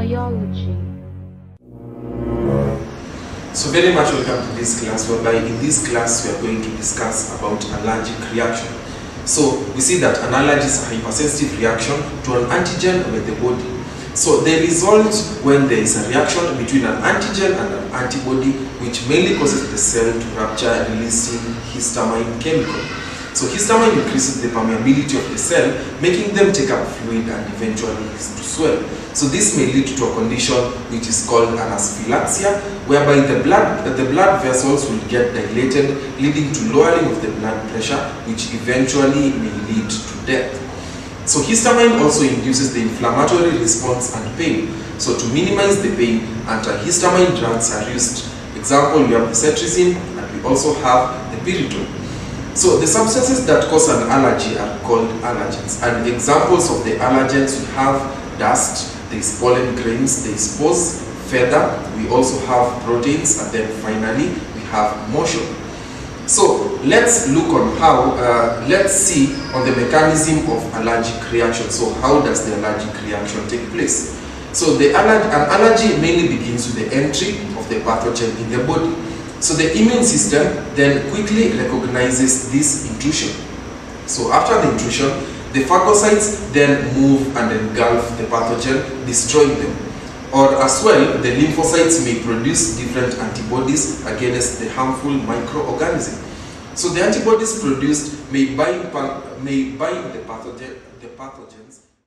Biology. So very much welcome to this class, whereby in this class we are going to discuss about allergic reaction. So we see that an allergy is a hypersensitive reaction to an antigen by the body. So they result when there is a reaction between an antigen and an antibody, which mainly causes the cell to rupture, releasing histamine chemical. So histamine increases the permeability of the cell, making them take up fluid and eventually to swell. So this may lead to a condition which is called anaphylaxis, whereby the blood vessels will get dilated, leading to lowering of the blood pressure, which eventually may lead to death. So histamine also induces the inflammatory response and pain. So to minimize the pain, antihistamine drugs are used. Example, we have the cetirizine, and we also have the pyritone. So the substances that cause an allergy are called allergens, and examples of the allergens we have dust, there is pollen grains, there is pus, feather, we also have proteins, and then finally we have motion. So let's look on how, let's see on the mechanism of allergic reaction. So how does the allergic reaction take place? So an allergy mainly begins with the entry of the pathogen in the body. So the immune system then quickly recognizes this intrusion. So after the intrusion, the phagocytes then move and engulf the pathogen, destroying them. Or as well, the lymphocytes may produce different antibodies against the harmful microorganism. So the antibodies produced may bind the pathogen